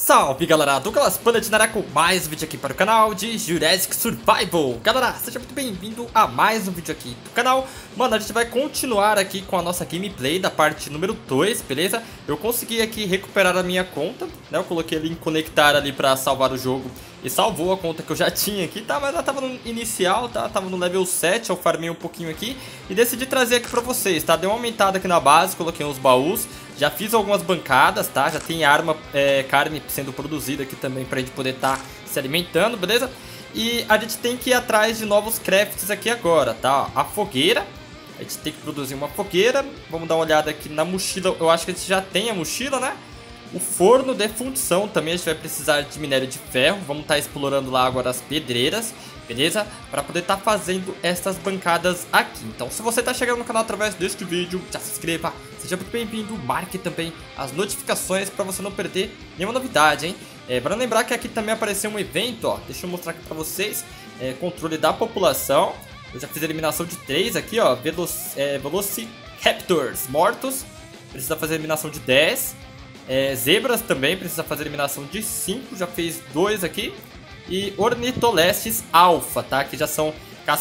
Salve galera, Douglas Planet Nará com mais um vídeo aqui para o canal de Jurassic Survival. Galera, seja muito bem-vindo a mais um vídeo aqui do canal. Mano, a gente vai continuar aqui com a nossa gameplay da parte número 2, beleza? Eu consegui aqui recuperar a minha conta, né? Eu coloquei ali em conectar ali para salvar o jogo e salvou a conta que eu já tinha aqui, tá? Mas ela tava no inicial, tá? Tava no level 7, eu farmei um pouquinho aqui e decidi trazer aqui pra vocês, tá? Dei uma aumentada aqui na base, coloquei uns baús, já fiz algumas bancadas, tá? Já tem arma, carne sendo produzida aqui também pra gente poder estar se alimentando, beleza? E a gente tem que ir atrás de novos crafts aqui agora, tá? A fogueira, a gente tem que produzir uma fogueira. Vamos dar uma olhada aqui na mochila, eu acho que a gente já tem a mochila, né? O forno de fundição também a gente vai precisar de minério de ferro. Vamos estar explorando lá agora as pedreiras, beleza? Para poder estar fazendo essas bancadas aqui. Então, se você está chegando no canal através deste vídeo, já se inscreva, seja muito bem-vindo. Marque também as notificações para você não perder nenhuma novidade, hein? Para lembrar que aqui também apareceu um evento, ó. Deixa eu mostrar aqui para vocês. Controle da população. Eu já fiz a eliminação de 3 aqui, ó. Velociraptors mortos. Precisa fazer a eliminação de 10. Zebras também precisa fazer eliminação de 5, já fez 2 aqui. E Ornitolestes Alpha, tá? Que já são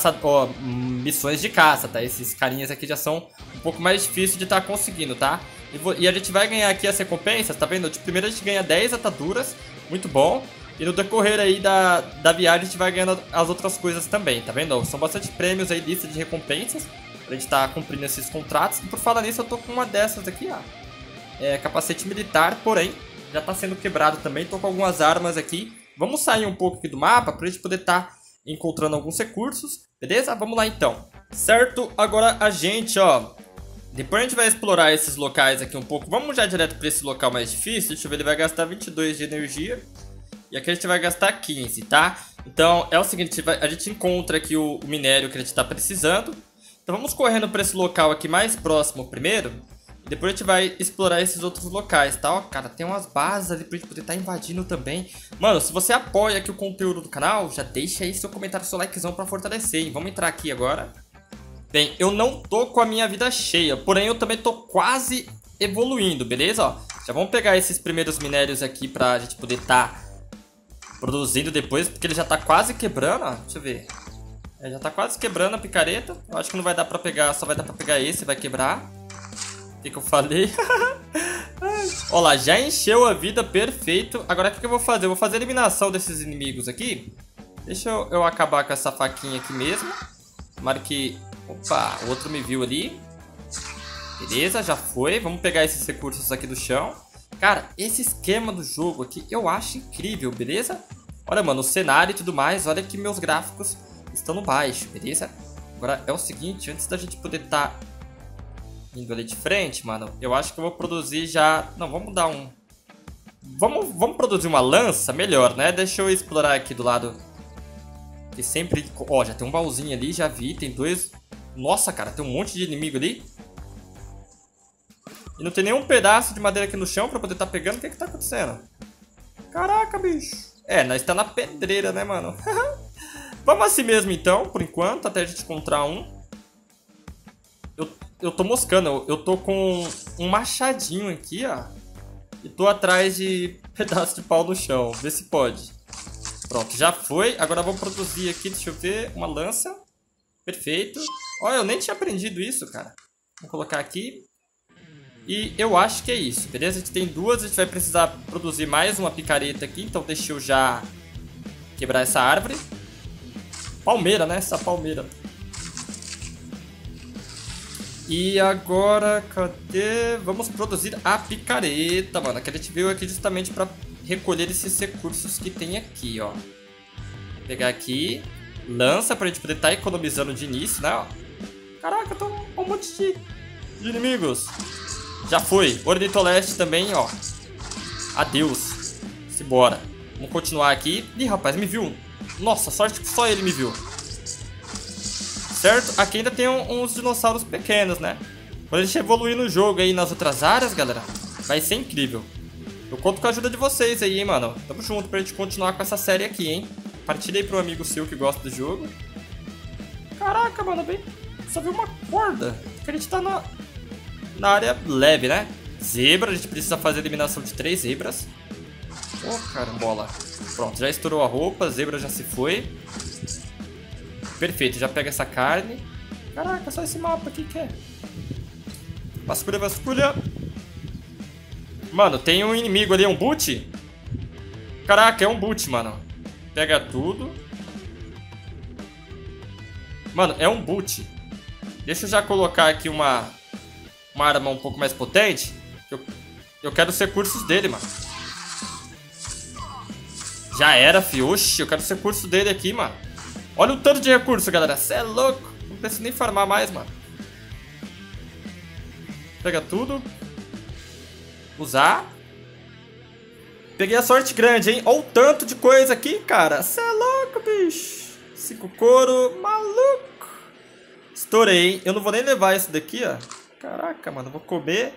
missões de caça, tá? Esses carinhas aqui já são um pouco mais difíceis de estar conseguindo, tá? E a gente vai ganhar aqui as recompensas, tá vendo? De primeiro a gente ganha 10 ataduras, muito bom. E no decorrer aí da viagem a gente vai ganhando as outras coisas também, tá vendo? São bastante prêmios aí, lista de recompensas, pra gente estar cumprindo esses contratos. E por falar nisso, eu tô com uma dessas aqui, ó. Capacete militar, porém já está sendo quebrado também. Estou com algumas armas aqui. Vamos sair um pouco aqui do mapa para a gente poder estar encontrando alguns recursos, beleza? Vamos lá então. Certo, agora a gente, ó, depois a gente vai explorar esses locais aqui um pouco. Vamos já direto para esse local mais difícil. Deixa eu ver, ele vai gastar 22 de energia e aqui a gente vai gastar 15, tá? Então é o seguinte, a gente encontra aqui o minério que a gente está precisando. Então vamos correndo para esse local aqui mais próximo primeiro. Depois a gente vai explorar esses outros locais, tá? Ó, cara, tem umas bases ali pra gente poder estar invadindo também. Mano, se você apoia aqui o conteúdo do canal, já deixa aí seu comentário, seu likezão pra fortalecer, hein? Vamos entrar aqui agora. Bem, eu não tô com a minha vida cheia, porém eu também tô quase evoluindo, beleza? Ó, já vamos pegar esses primeiros minérios aqui pra gente poder estar produzindo depois, porque ele já tá quase quebrando, ó. Deixa eu ver. Já tá quase quebrando a picareta. Eu acho que não vai dar pra pegar, só vai dar pra pegar esse, vai quebrar. O que eu falei? Olha lá, já encheu a vida, perfeito. Agora o que eu vou fazer? Eu vou fazer a eliminação desses inimigos aqui. Deixa eu acabar com essa faquinha aqui mesmo. Tomara que... Opa, o outro me viu ali. Beleza, já foi. Vamos pegar esses recursos aqui do chão. Cara, esse esquema do jogo aqui eu acho incrível, beleza? Olha, mano, o cenário e tudo mais. Olha que meus gráficos estão no baixo, beleza? Agora é o seguinte, antes da gente poder estar... indo ali de frente, mano, eu acho que eu vou produzir já... Não, vamos dar um... Vamos produzir uma lança, melhor, né? Deixa eu explorar aqui do lado. Que sempre... Ó, já tem um baúzinho ali, já vi, tem 2... Nossa, cara, tem um monte de inimigo ali. E não tem nenhum pedaço de madeira aqui no chão pra poder estar pegando. O que tá acontecendo? Caraca, bicho. Nós tá na pedreira, né, mano? Vamos assim mesmo, então, por enquanto, até a gente encontrar um. Eu tô moscando, eu tô com um machadinho aqui, ó. E tô atrás de pedaço de pau no chão. Vê se pode. Pronto, já foi. Agora vamos produzir aqui, deixa eu ver, uma lança. Perfeito. Ó, eu nem tinha aprendido isso, cara. Vou colocar aqui. E eu acho que é isso, beleza? A gente tem 2, a gente vai precisar produzir mais uma picareta aqui. Então deixa eu já quebrar essa árvore. Palmeira, né? Essa palmeira. E agora, cadê? Vamos produzir a picareta, mano. Que a gente veio aqui justamente pra recolher esses recursos que tem aqui, ó. Vou pegar aqui. Lança pra gente poder estar economizando de início, né, ó. Caraca, tô com um monte de inimigos. Já foi. Ornitoleste também, ó. Adeus. Simbora. Vamos continuar aqui. Ih, rapaz, me viu. Nossa, sorte que só ele me viu. Certo? Aqui ainda tem uns dinossauros pequenos, né? Quando a gente evoluir no jogo aí nas outras áreas, galera, vai ser incrível. Eu conto com a ajuda de vocês aí, hein, mano. Tamo junto pra gente continuar com essa série aqui, hein. Partilha aí pro amigo seu que gosta do jogo. Caraca, mano, bem... Só viu uma corda. Porque a gente tá na área leve, né? Zebra, a gente precisa fazer a eliminação de 3 zebras. Ô, carambola. Pronto, já estourou a roupa, a zebra já se foi. Perfeito, já pega essa carne. Caraca, só esse mapa aqui que é. Vasculha, vasculha. Mano, tem um inimigo ali, um boot. Caraca, é um boot, mano. Pega tudo. Mano, é um boot. Deixa eu já colocar aqui uma arma um pouco mais potente. Eu quero os recursos dele, mano. Já era, fi. Oxi, eu quero os recursos dele aqui, mano. Olha o tanto de recurso, galera. Cê é louco. Não preciso nem farmar mais, mano. Pega tudo. Usar. Peguei a sorte grande, hein? Olha o tanto de coisa aqui, cara. Cê é louco, bicho. 5 couro. Maluco. Estourei, hein? Eu não vou nem levar isso daqui, ó. Caraca, mano. Vou comer.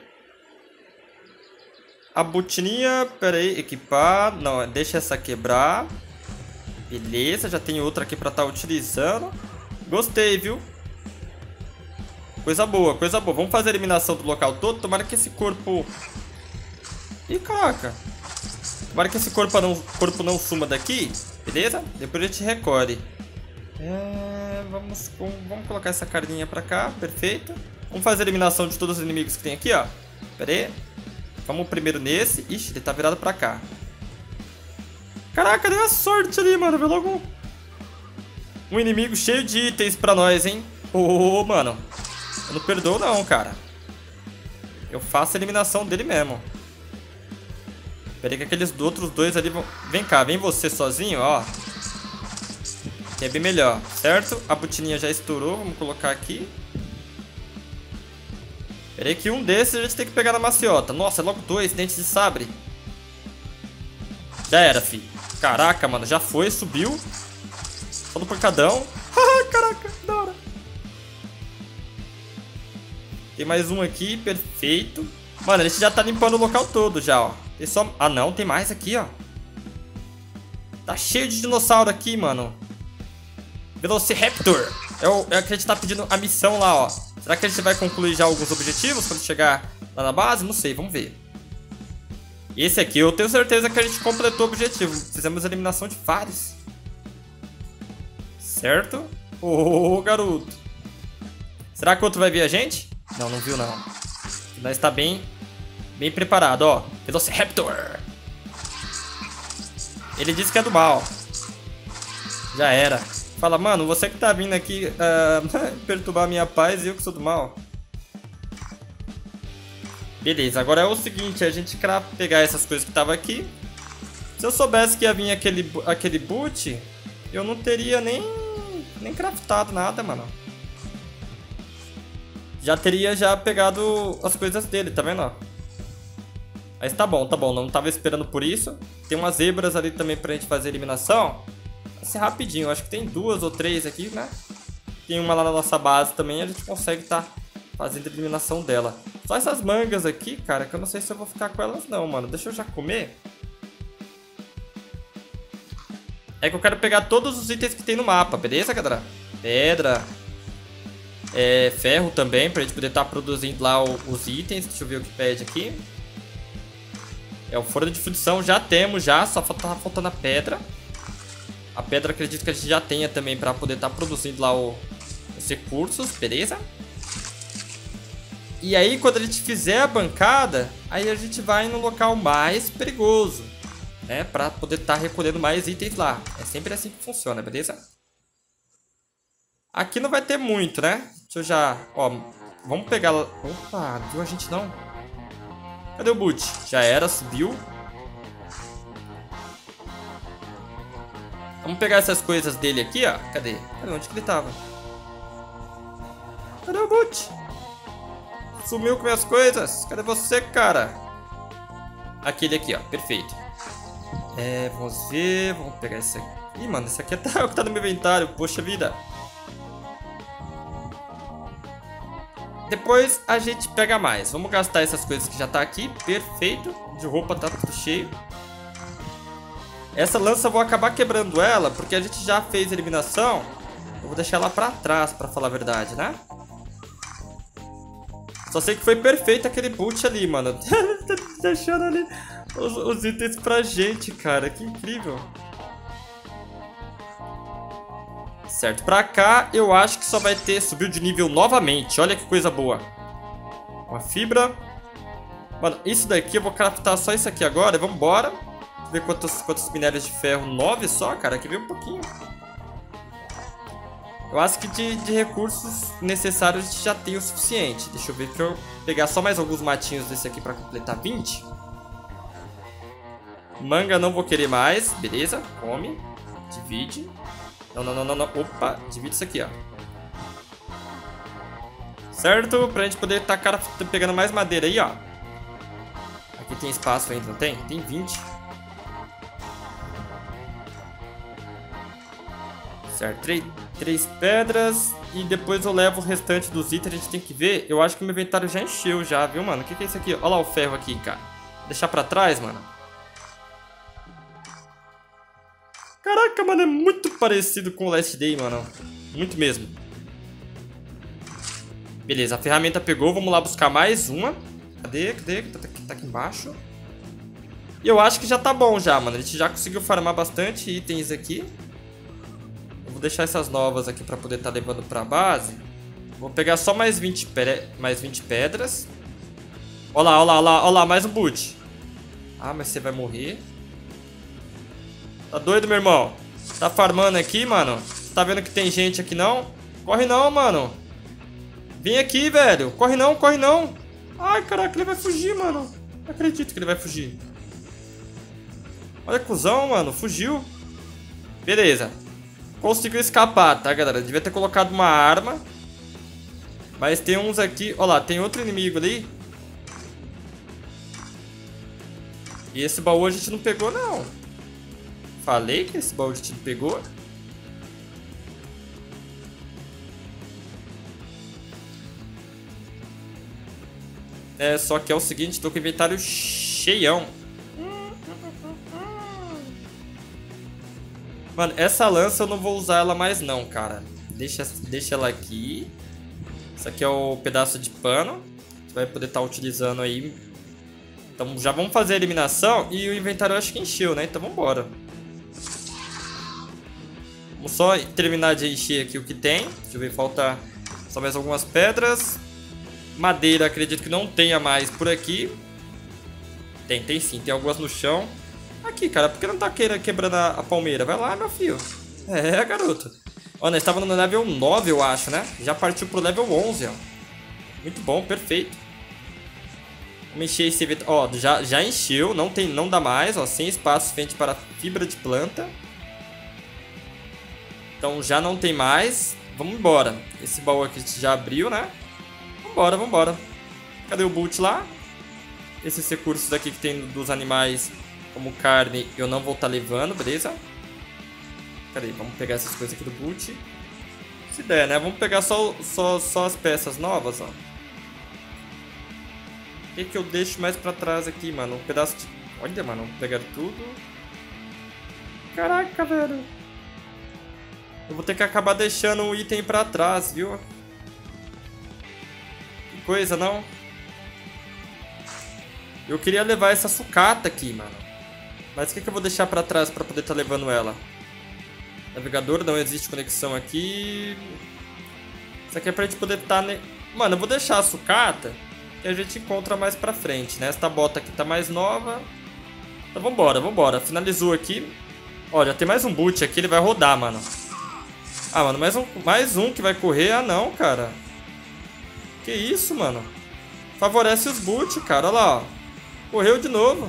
A botininha. Pera aí. Equipar. Não, deixa essa quebrar. Beleza. Já tem outra aqui pra estar utilizando. Gostei, viu? Coisa boa, coisa boa. Vamos fazer a eliminação do local todo. Tomara que esse corpo... Ih, caraca. Tomara que esse corpo não suma daqui. Beleza? Depois a gente recolhe. Vamos colocar essa carninha pra cá. Perfeito. Vamos fazer a eliminação de todos os inimigos que tem aqui, ó. Pera aí. Vamos primeiro nesse. Ixi, ele tá virado pra cá. Caraca, deu a sorte ali, mano. Veio logo um inimigo cheio de itens pra nós, hein. Ô, mano. Eu não perdoo não, cara. Eu faço a eliminação dele mesmo. Peraí que aqueles outros dois ali vão... Vem cá, vem você sozinho, ó. Que é bem melhor, certo? A botininha já estourou, vamos colocar aqui. Peraí que um desses a gente tem que pegar na maciota. Nossa, é logo 2 dentes de sabre. Já era, fi. Caraca, mano, já foi, subiu. Só no pancadão. Caraca, da hora. Tem mais um aqui, perfeito. Mano, a gente já tá limpando o local todo já, ó. Tem só... Ah, não, tem mais aqui, ó. Tá cheio de dinossauro aqui, mano. Velociraptor. É o que a gente tá pedindo a missão lá, ó. Será que a gente vai concluir já alguns objetivos quando chegar lá na base? Não sei, vamos ver. Esse aqui eu tenho certeza que a gente completou o objetivo. Fizemos a eliminação de vários. Certo? Ô, garoto. Será que o outro vai ver a gente? Não, não viu não. Nós tá bem preparado, ó. Velociraptor. Ele disse que é do mal. Já era. Fala, mano, você que tá vindo aqui perturbar a minha paz e eu que sou do mal. Beleza, agora é o seguinte, a gente pegar essas coisas que tava aqui. Se eu soubesse que ia vir aquele boot, eu não teria nem craftado nada, mano. Já teria pegado as coisas dele, tá vendo, ó? Mas tá bom, não tava esperando por isso. Tem umas zebras ali também pra gente fazer a eliminação. Vai ser rapidinho, acho que tem 2 ou 3 aqui, né? Tem uma lá na nossa base também, a gente consegue tá fazendo a eliminação dela. Só essas mangas aqui, cara, que eu não sei se eu vou ficar com elas não, mano. Deixa eu já comer. É que eu quero pegar todos os itens que tem no mapa, beleza, galera? Pedra... ferro também, pra gente poder estar produzindo lá os itens. Deixa eu ver o que pede aqui. O forno de fundição já temos, só tá faltando a pedra. A pedra acredito que a gente já tenha também pra poder estar produzindo lá os recursos, beleza? E aí quando a gente fizer a bancada, aí a gente vai no local mais perigoso, né? Pra poder estar recolhendo mais itens lá. É sempre assim que funciona, beleza? Aqui não vai ter muito, né? Deixa eu já... Ó, vamos pegar... Opa, não viu a gente não? Cadê o boot? Já era, subiu. Vamos pegar essas coisas dele aqui, ó. Cadê? Onde que ele tava? Cadê o boot? Sumiu com minhas coisas. Cadê você, cara? Aquele aqui, ó. Perfeito. Vamos ver... Vamos pegar esse aqui. Ih, mano, esse aqui é o que tá no meu inventário. Poxa vida. Depois a gente pega mais. Vamos gastar essas coisas que já tá aqui. Perfeito. De roupa tá tudo cheio. Essa lança eu vou acabar quebrando ela, porque a gente já fez a eliminação. Eu vou deixar ela pra trás, pra falar a verdade, né? Só sei que foi perfeito aquele boot ali, mano. Deixando ali os itens pra gente, cara. Que incrível. Certo, pra cá eu acho que só vai ter... Subiu de nível novamente. Olha que coisa boa. Uma fibra. Mano, isso daqui eu vou craftar só isso aqui agora. Vambora. Deixa eu ver quantos minérios de ferro. 9 só, cara. Aqui veio um pouquinho. Eu acho que de recursos necessários a gente já tem o suficiente. Deixa eu ver que eu pegar só mais alguns matinhos desse aqui pra completar 20. Manga não vou querer mais. Beleza, come. Divide. Não. Opa, divide isso aqui, ó. Certo? Pra gente poder tacar pegando mais madeira aí, ó. Aqui tem espaço ainda, não tem? Tem 20. Certo, 3 pedras. E depois eu levo o restante dos itens. A gente tem que ver. Eu acho que o meu inventário já encheu já, viu, mano? O que é isso aqui? Olha lá o ferro aqui, cara. Deixar pra trás, mano. Caraca, mano, é muito parecido com o Last Day, mano. Muito mesmo. Beleza, a ferramenta pegou. Vamos lá buscar mais uma. Cadê? Tá aqui embaixo. E eu acho que já tá bom já, mano. A gente já conseguiu farmar bastante itens aqui. Eu vou deixar essas novas aqui pra poder tá levando pra base. Vou pegar só mais 20 pedras. Olha lá, mais um boot. Ah, mas você vai morrer. Tá doido, meu irmão? Tá farmando aqui, mano? Tá vendo que tem gente aqui, não? Corre não, mano. Vem aqui, velho. Corre não, corre não. Ai, caraca, ele vai fugir, mano. Não acredito que ele vai fugir. Olha, cuzão, mano. Fugiu. Beleza. Conseguiu escapar, tá, galera? Devia ter colocado uma arma. Mas tem uns aqui. Olha lá, tem outro inimigo ali. E esse baú a gente não pegou, não. Falei que esse baú a gente não pegou. É, só que é o seguinte, tô com o inventário cheião. Mano, essa lança eu não vou usar ela mais não, cara. Deixa ela aqui. Isso aqui é o pedaço de pano. Você vai poder estar utilizando aí. Então já vamos fazer a eliminação. E o inventário eu acho que encheu, né? Então vambora. Vamos só terminar de encher aqui o que tem. Deixa eu ver, falta só mais algumas pedras. Madeira, acredito que não tenha mais por aqui. Tem sim, tem algumas no chão. Aqui, cara, por que não tá quebrando a palmeira? Vai lá, meu filho. É, garoto. Ó, nós estávamos no level 9, eu acho, né? Já partiu pro level 11, ó. Muito bom, perfeito. Vamos encher esse evento. Ó, já encheu, não dá mais, ó. Sem espaço suficiente para fibra de planta. Então já não tem mais. Vamos embora. Esse baú aqui a gente já abriu, né? Vambora. Cadê o boot lá? Esses recursos aqui que tem dos animais, como carne, eu não vou estar levando, beleza? Cadê? Vamos pegar essas coisas aqui do boot. Se der, né? Vamos pegar só as peças novas, ó. O que eu deixo mais pra trás aqui, mano? Um pedaço de... Olha, mano, vamos pegar tudo. Caraca, velho. Eu vou ter que acabar deixando o item pra trás, viu? Que coisa, não? Eu queria levar essa sucata aqui, mano. Mas o que eu vou deixar pra trás pra poder estar levando ela? Navegador, não existe conexão aqui. Isso aqui é pra gente poder estar... Mano, eu vou deixar a sucata que a gente encontra mais pra frente, né? Esta bota aqui tá mais nova. Então vambora. Finalizou aqui. Olha, tem mais um boot aqui, ele vai rodar, mano. Ah, mano, mais um que vai correr. Ah, não, cara. Que isso, mano? Favorece os boot, cara. Olha lá, ó. Correu de novo.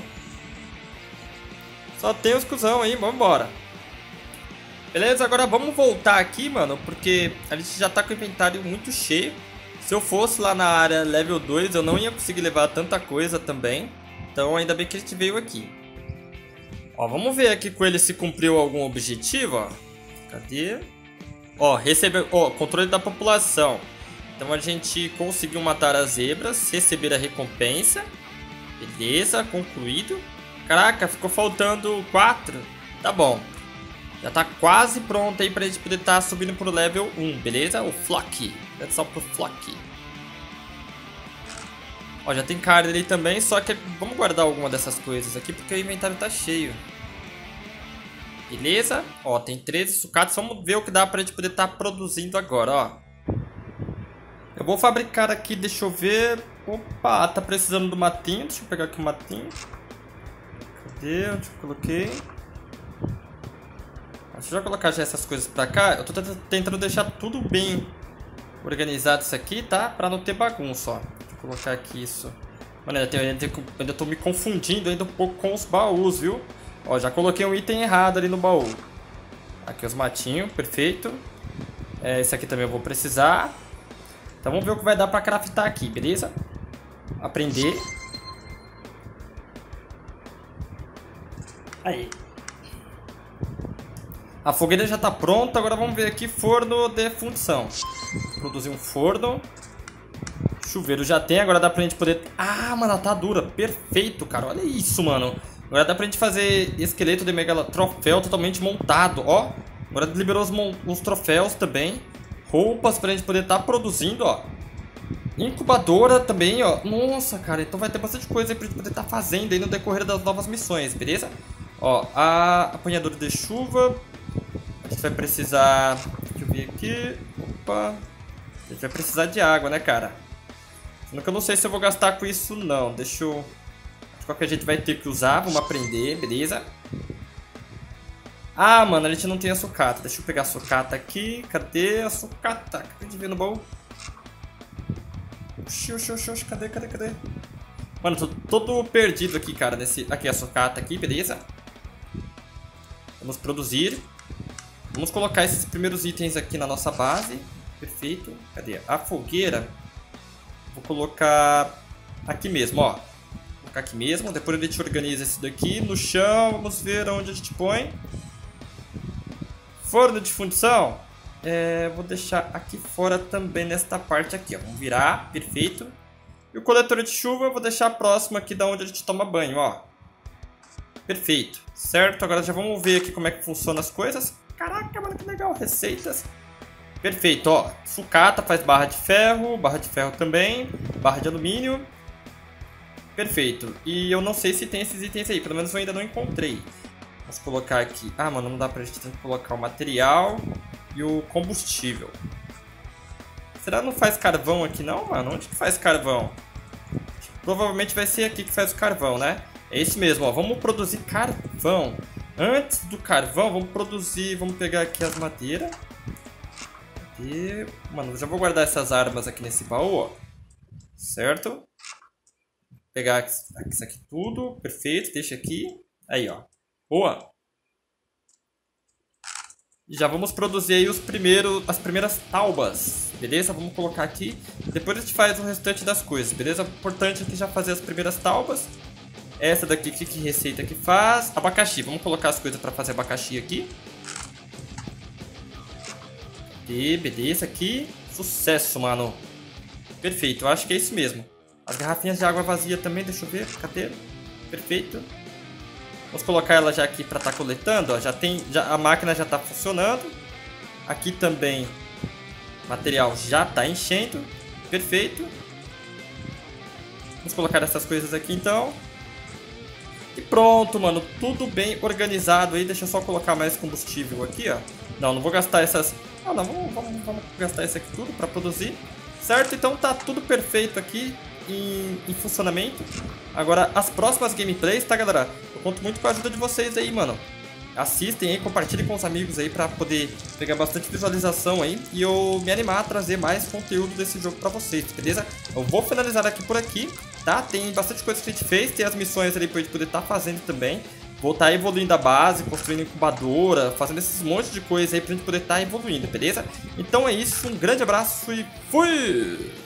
Só tem os cuzão aí, vambora. Beleza, agora vamos voltar aqui, mano, porque a gente já tá com o inventário muito cheio. Se eu fosse lá na área level 2, eu não ia conseguir levar tanta coisa também. Então ainda bem que a gente veio aqui. Ó, vamos ver aqui com ele se cumpriu algum objetivo, ó. Cadê? Ó, recebeu... Ó, controle da população. Então a gente conseguiu matar as zebras, receber a recompensa. Beleza, concluído. Caraca, ficou faltando 4. Tá bom. Já tá quase pronto aí pra gente poder estar subindo pro level 1, beleza? O Flock. É só pro Flock. Ó, já tem carne ali também, só que vamos guardar alguma dessas coisas aqui porque o inventário tá cheio. Beleza? Ó, tem 13 sucatas. Vamos ver o que dá pra gente poder estar produzindo agora, ó. Eu vou fabricar aqui, deixa eu ver. Opa, tá precisando do matinho. Deixa eu pegar aqui o matinho. Cadê? Onde eu coloquei? Deixa eu já colocar já essas coisas pra cá. Eu tô tentando deixar tudo bem organizado isso aqui, tá? Pra não ter bagunça, ó. Deixa eu colocar aqui isso. Mano, ainda tô me confundindo ainda um pouco com os baús, viu? Ó, já coloquei um item errado ali no baú. Aqui os matinhos, perfeito. Esse aqui também eu vou precisar. Então vamos ver o que vai dar pra craftar aqui, beleza? Aprender. Aí. A fogueira já tá pronta, agora vamos ver aqui forno de fundição. Produzir um forno. Chuveiro já tem, agora dá pra gente poder... Ah, mano, ela tá dura, perfeito, cara, olha isso, mano. Agora dá pra gente fazer esqueleto de megalo troféu totalmente montado, ó. Agora liberou os troféus também. Roupas pra gente poder estar produzindo, ó. Incubadora também, ó. Nossa, cara, então vai ter bastante coisa aí pra gente poder estar fazendo aí no decorrer das novas missões, beleza? Ó, a apanhadora de chuva. A gente vai precisar... Deixa eu ver aqui. Opa. A gente vai precisar de água, né, cara? Sendo que eu não sei se eu vou gastar com isso, não. Deixa eu... De qualquer jeito vai ter que usar. Vamos aprender, beleza? Ah, mano, a gente não tem a sucata. Deixa eu pegar a sucata aqui. Cadê a sucata? Acabei de ver no baú. Oxi, oxi, oxi, oxi. Cadê? Mano, tô todo perdido aqui, cara. Aqui a sucata aqui, beleza? Vamos produzir. Vamos colocar esses primeiros itens aqui na nossa base. Perfeito. Cadê? A fogueira. Vou colocar aqui mesmo, ó. Vou colocar aqui mesmo. Depois a gente organiza esse daqui no chão. Vamos ver onde a gente põe. Forno de fundição. Vou deixar aqui fora também nesta parte aqui, ó. Vamos virar. Perfeito. E o coletor de chuva eu vou deixar próximo aqui da onde a gente toma banho, ó. Perfeito. Certo? Agora já vamos ver aqui como é que funcionam as coisas. Caraca, mano, que legal. Receitas. Perfeito, ó. Sucata faz barra de ferro também. Barra de alumínio. Perfeito. E eu não sei se tem esses itens aí. Pelo menos eu ainda não encontrei. Vamos colocar aqui. Ah, mano, não dá pra gente ter que colocar o material e o combustível. Será que não faz carvão aqui não, mano? Onde que faz carvão? Provavelmente vai ser aqui que faz o carvão, né? É isso mesmo, ó. Vamos produzir carvão. Antes do carvão, vamos produzir... Vamos pegar aqui as madeiras. E, mano, já vou guardar essas armas aqui nesse baú, ó. Certo? Vou pegar isso aqui tudo. Perfeito, deixa aqui. Aí, ó. Boa. E já vamos produzir aí as primeiras taubas. Beleza? Vamos colocar aqui. Depois a gente faz o restante das coisas, beleza? O importante aqui já fazer as primeiras taubas. Essa daqui, que receita que faz? Abacaxi. Vamos colocar as coisas para fazer abacaxi aqui. E beleza aqui. Sucesso, mano. Perfeito, eu acho que é isso mesmo. As garrafinhas de água vazia também, deixa eu ver. Cadê? Perfeito. Vamos colocar ela já aqui para estar coletando. Ó. A máquina já está funcionando. Aqui também o material já está enchendo. Perfeito. Vamos colocar essas coisas aqui então. E pronto, mano. Tudo bem organizado aí. Deixa eu só colocar mais combustível aqui, ó. Não vou gastar essas... Não, vamos gastar isso aqui tudo para produzir. Certo? Então tá tudo perfeito aqui em funcionamento. Agora, as próximas gameplays, tá, galera? Eu conto muito com a ajuda de vocês aí, mano. Assistem aí, compartilhem com os amigos aí pra poder pegar bastante visualização aí e eu me animar a trazer mais conteúdo desse jogo pra vocês, beleza? Eu vou finalizar aqui por aqui, tá? Tem bastante coisa que a gente fez, tem as missões ali pra gente poder estar fazendo também. Vou estar evoluindo a base, construindo incubadora, fazendo esses montes de coisa aí pra gente poder estar evoluindo, beleza? Então é isso, um grande abraço e fui!